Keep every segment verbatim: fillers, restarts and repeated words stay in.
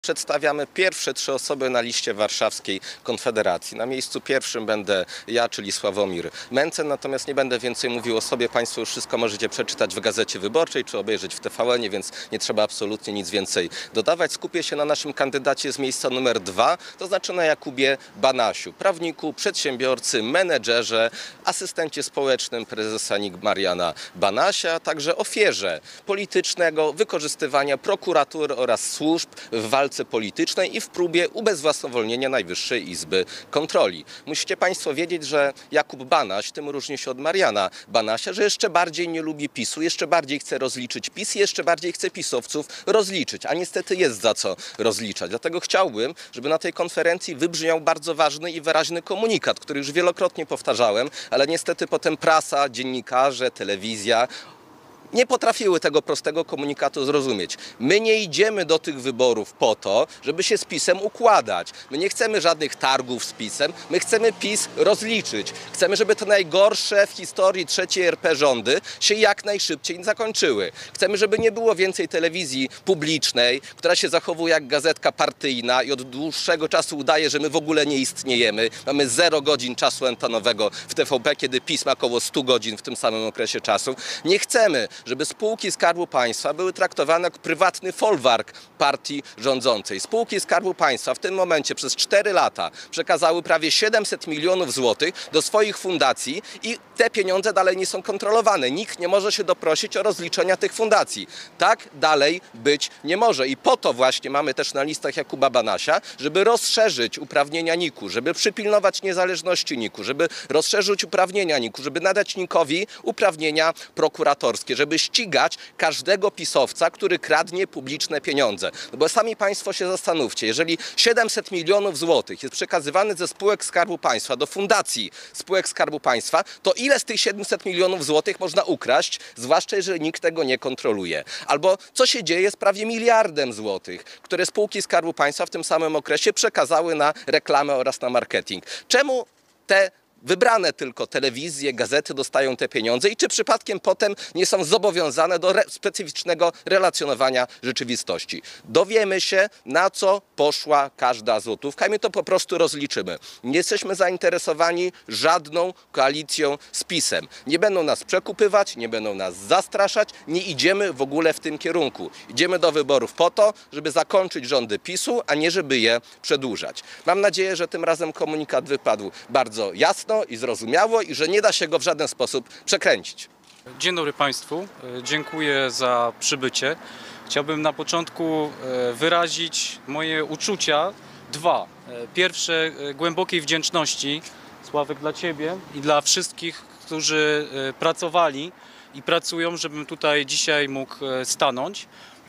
Przedstawiamy pierwsze trzy osoby na liście warszawskiej Konfederacji. Na miejscu pierwszym będę ja, czyli Sławomir Mencen, natomiast nie będę więcej mówił o sobie. Państwo już wszystko możecie przeczytać w Gazecie Wyborczej czy obejrzeć w T V N-ie, więc nie trzeba absolutnie nic więcej dodawać. Skupię się na naszym kandydacie z miejsca numer dwa, to znaczy na Jakubie Banasiu, prawniku, przedsiębiorcy, menedżerze, asystencie społecznym prezesa N I K Mariana Banasia, a także ofierze politycznego wykorzystywania prokuratury oraz służb w walce politycznej i w próbie ubezwłasnowolnienia Najwyższej Izby Kontroli. Musicie Państwo wiedzieć, że Jakub Banaś tym różni się od Mariana Banasia, że jeszcze bardziej nie lubi PiSu, jeszcze bardziej chce rozliczyć PiS i jeszcze bardziej chce pisowców rozliczyć, a niestety jest za co rozliczać. Dlatego chciałbym, żeby na tej konferencji wybrzmiał bardzo ważny i wyraźny komunikat, który już wielokrotnie powtarzałem, ale niestety potem prasa, dziennikarze, telewizja nie potrafiły tego prostego komunikatu zrozumieć. My nie idziemy do tych wyborów po to, żeby się z PiS-em układać. My nie chcemy żadnych targów z PiS-em, my chcemy PiS rozliczyć. Chcemy, żeby te najgorsze w historii trzeciej R P rządy się jak najszybciej zakończyły. Chcemy, żeby nie było więcej telewizji publicznej, która się zachowuje jak gazetka partyjna i od dłuższego czasu udaje, że my w ogóle nie istniejemy. Mamy zero godzin czasu antenowego w T V P, kiedy PiS ma około stu godzin w tym samym okresie czasu. Nie chcemy, żeby spółki Skarbu Państwa były traktowane jak prywatny folwark partii rządzącej. Spółki Skarbu Państwa w tym momencie przez cztery lata przekazały prawie siedemset milionów złotych do swoich fundacji i te pieniądze dalej nie są kontrolowane. Nikt nie może się doprosić o rozliczenia tych fundacji. Tak dalej być nie może i po to właśnie mamy też na listach Jakuba Banasia, żeby rozszerzyć uprawnienia N I K-u, żeby przypilnować niezależności N I K-u, żeby rozszerzyć uprawnienia N I K-u, żeby nadać N I K-owi uprawnienia prokuratorskie, żeby ścigać każdego pisowca, który kradnie publiczne pieniądze. No bo sami Państwo się zastanówcie, jeżeli siedemset milionów złotych jest przekazywane ze spółek Skarbu Państwa do fundacji spółek Skarbu Państwa, to ile z tych siedemset milionów złotych można ukraść, zwłaszcza jeżeli nikt tego nie kontroluje? Albo co się dzieje z prawie miliardem złotych, które spółki Skarbu Państwa w tym samym okresie przekazały na reklamę oraz na marketing? Czemu te wybrane tylko telewizje, gazety dostają te pieniądze i czy przypadkiem potem nie są zobowiązane do re specyficznego relacjonowania rzeczywistości? Dowiemy się, na co poszła każda złotówka i my to po prostu rozliczymy. Nie jesteśmy zainteresowani żadną koalicją z PiS-em. Nie będą nas przekupywać, nie będą nas zastraszać, nie idziemy w ogóle w tym kierunku. Idziemy do wyborów po to, żeby zakończyć rządy PiS-u, a nie żeby je przedłużać. Mam nadzieję, że tym razem komunikat wypadł bardzo jasno i zrozumiało i że nie da się go w żaden sposób przekręcić. Dzień dobry Państwu, dziękuję za przybycie. Chciałbym na początku wyrazić moje uczucia dwa. Pierwsze, głębokiej wdzięczności, Sławek, dla Ciebie i dla wszystkich, którzy pracowali i pracują, żebym tutaj dzisiaj mógł stanąć.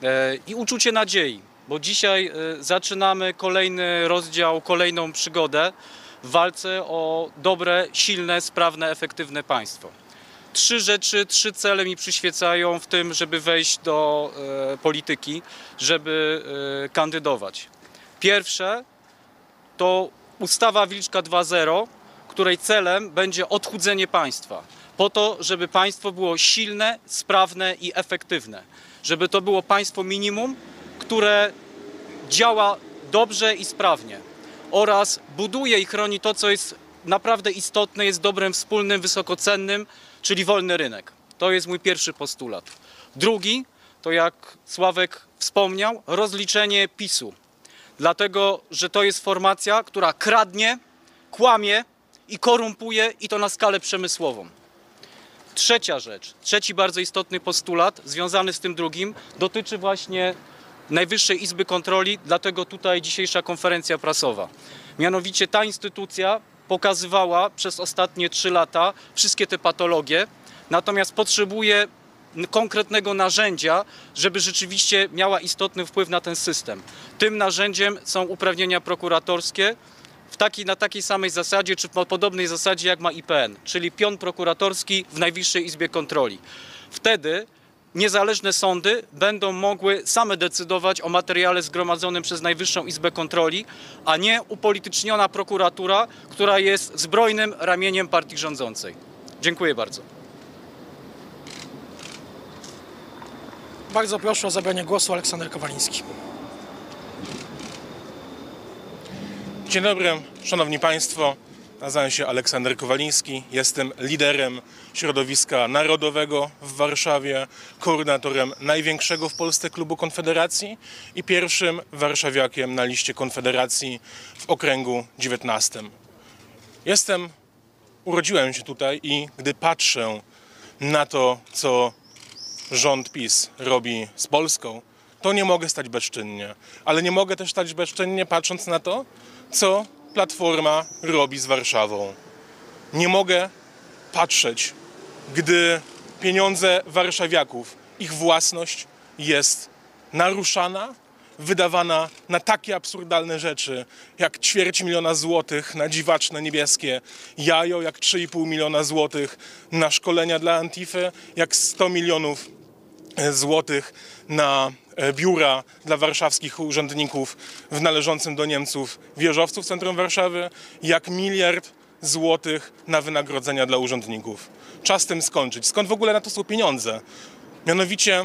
I uczucie nadziei, bo dzisiaj zaczynamy kolejny rozdział, kolejną przygodę w walce o dobre, silne, sprawne, efektywne państwo. Trzy rzeczy, trzy cele mi przyświecają w tym, żeby wejść do e, polityki, żeby e, kandydować. Pierwsze to ustawa Wilczka dwa zero, której celem będzie odchudzenie państwa. Po to, żeby państwo było silne, sprawne i efektywne. Żeby to było państwo minimum, które działa dobrze i sprawnie. Oraz buduje i chroni to, co jest naprawdę istotne, jest dobrem wspólnym, wysokocennym, czyli wolny rynek. To jest mój pierwszy postulat. Drugi, to jak Sławek wspomniał, rozliczenie PiS-u. Dlatego, że to jest formacja, która kradnie, kłamie i korumpuje i to na skalę przemysłową. Trzecia rzecz, trzeci bardzo istotny postulat związany z tym drugim dotyczy właśnie Najwyższej Izby Kontroli, dlatego tutaj dzisiejsza konferencja prasowa. Mianowicie ta instytucja pokazywała przez ostatnie trzy lata wszystkie te patologie, natomiast potrzebuje konkretnego narzędzia, żeby rzeczywiście miała istotny wpływ na ten system. Tym narzędziem są uprawnienia prokuratorskie w takiej, na takiej samej zasadzie, czy po podobnej zasadzie jak ma I P N, czyli pion prokuratorski w Najwyższej Izbie Kontroli. Wtedy niezależne sądy będą mogły same decydować o materiale zgromadzonym przez Najwyższą Izbę Kontroli, a nie upolityczniona prokuratura, która jest zbrojnym ramieniem partii rządzącej. Dziękuję bardzo. Bardzo proszę o zabranie głosu Aleksander Kowaliński. Dzień dobry, szanowni państwo. Nazywam się Aleksander Kowaliński. Jestem liderem środowiska narodowego w Warszawie, koordynatorem największego w Polsce klubu Konfederacji i pierwszym warszawiakiem na liście Konfederacji w okręgu dziewiętnastym. Jestem, urodziłem się tutaj i gdy patrzę na to, co rząd PiS robi z Polską, to nie mogę stać bezczynnie. Ale nie mogę też stać bezczynnie, patrząc na to, co Platforma robi z Warszawą. Nie mogę patrzeć, gdy pieniądze warszawiaków, ich własność jest naruszana, wydawana na takie absurdalne rzeczy, jak ćwierć miliona złotych na dziwaczne niebieskie jajo, jak trzy i pół miliona złotych na szkolenia dla Antify, jak sto milionów złotych na biura dla warszawskich urzędników w należącym do Niemców wieżowcu w centrum Warszawy, jak miliard złotych na wynagrodzenia dla urzędników. Czas z tym skończyć. Skąd w ogóle na to są pieniądze? Mianowicie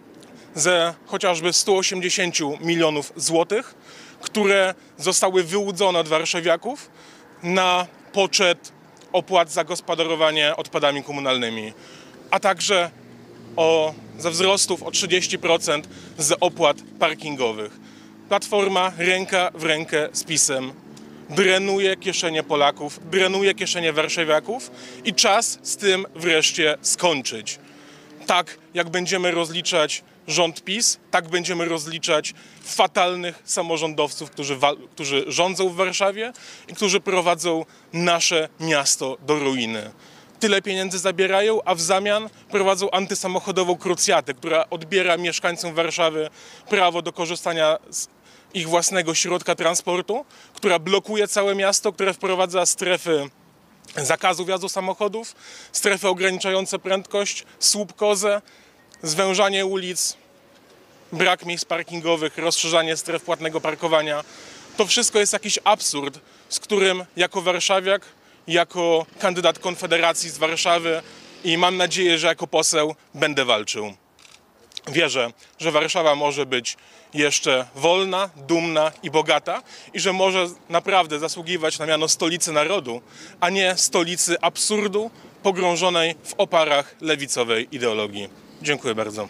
ze chociażby stu osiemdziesięciu milionów złotych, które zostały wyłudzone od warszawiaków na poczet opłat za gospodarowanie odpadami komunalnymi, a także o, ze wzrostów o trzydzieści procent z opłat parkingowych. Platforma ręka w rękę z PiS-em drenuje kieszenie Polaków, drenuje kieszenie warszawiaków i czas z tym wreszcie skończyć. Tak jak będziemy rozliczać rząd PiS, tak będziemy rozliczać fatalnych samorządowców, którzy, którzy rządzą w Warszawie i którzy prowadzą nasze miasto do ruiny. Tyle pieniędzy zabierają, a w zamian prowadzą antysamochodową krucjatę, która odbiera mieszkańcom Warszawy prawo do korzystania z ich własnego środka transportu, która blokuje całe miasto, która wprowadza strefy zakazu wjazdu samochodów, strefy ograniczające prędkość, słup kozę, zwężanie ulic, brak miejsc parkingowych, rozszerzanie stref płatnego parkowania. To wszystko jest jakiś absurd, z którym jako warszawiak, jako kandydat Konfederacji z Warszawy i mam nadzieję, że jako poseł będę walczył. Wierzę, że Warszawa może być jeszcze wolna, dumna i bogata i że może naprawdę zasługiwać na miano stolicy narodu, a nie stolicy absurdu pogrążonej w oparach lewicowej ideologii. Dziękuję bardzo.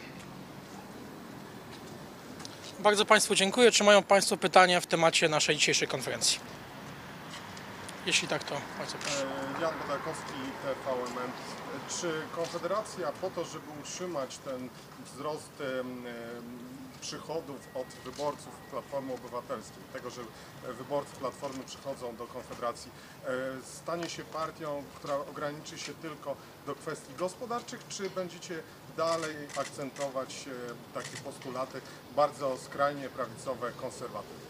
Bardzo Państwu dziękuję. Czy mają Państwo pytania w temacie naszej dzisiejszej konferencji? Jeśli tak, to bardzo proszę. Jan Bodakowski, T V M N. Czy Konfederacja po to, żeby utrzymać ten wzrost przychodów od wyborców Platformy Obywatelskiej, tego, że wyborcy Platformy przychodzą do Konfederacji, stanie się partią, która ograniczy się tylko do kwestii gospodarczych, czy będziecie dalej akcentować takie postulaty bardzo skrajnie prawicowe, konserwatywne?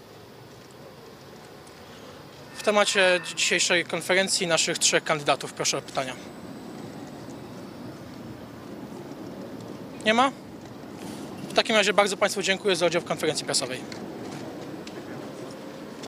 W temacie dzisiejszej konferencji naszych trzech kandydatów proszę o pytania. Nie ma? W takim razie bardzo Państwu dziękuję za udział w konferencji prasowej.